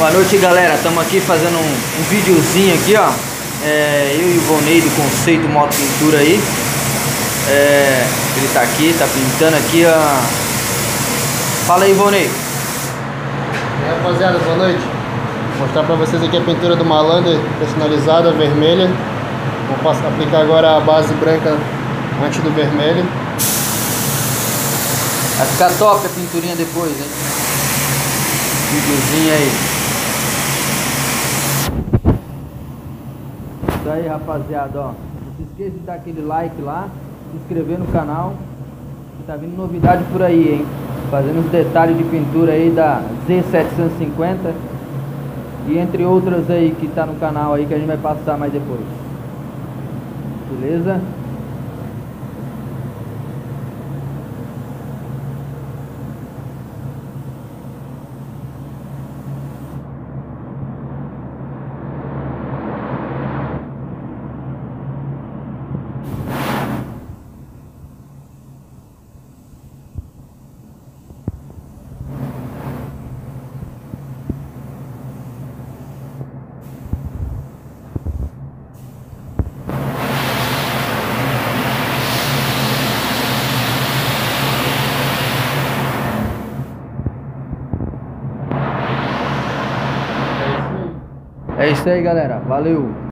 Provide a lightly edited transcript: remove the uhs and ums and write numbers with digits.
Boa noite, galera. Estamos aqui fazendo um videozinho aqui, ó. Eu e o Ivonei do Conceito Moto Pintura aí. Ele tá aqui, tá pintando aqui, ó. Fala aí, Ivonei. E aí, rapaziada, boa noite. Vou mostrar pra vocês aqui a pintura do Malandro personalizada, vermelha. Vou aplicar agora a base branca antes do vermelho. Vai ficar top a pinturinha depois, hein? Videozinho aí. Isso aí, rapaziada, ó. Não se esqueça de dar aquele like lá, se inscrever no canal, que tá vindo novidade por aí, hein? Fazendo os detalhes de pintura aí da Z750 e entre outras aí que tá no canal aí que a gente vai passar mais depois. Beleza? É isso aí, galera. Valeu!